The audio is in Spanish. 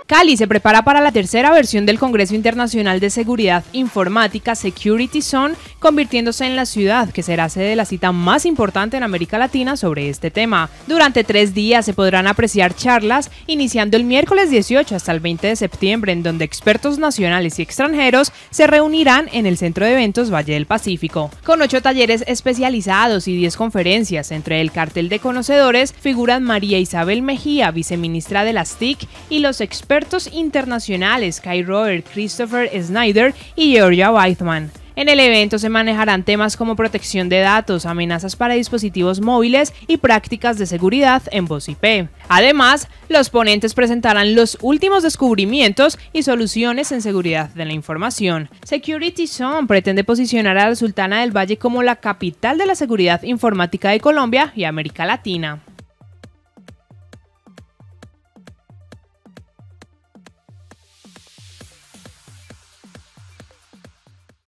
Cali se prepara para la tercera versión del Congreso Internacional de Seguridad Informática Security Zone, convirtiéndose en la ciudad que será sede de la cita más importante en América Latina sobre este tema. Durante 3 días se podrán apreciar charlas, iniciando el miércoles 18 hasta el 20 de septiembre, en donde expertos nacionales y extranjeros se reunirán en el Centro de Eventos Valle del Pacífico. Con 8 talleres especializados y 10 conferencias, entre el cartel de conocedores figuran María Isabel Mejía, viceministra de las TIC, y los expertos internacionales Kai Robert, Christopher Snyder y Georgia Weidman. En el evento se manejarán temas como protección de datos, amenazas para dispositivos móviles y prácticas de seguridad en voz IP. Además, los ponentes presentarán los últimos descubrimientos y soluciones en seguridad de la información. Security Zone pretende posicionar a la Sultana del Valle como la capital de la seguridad informática de Colombia y América Latina.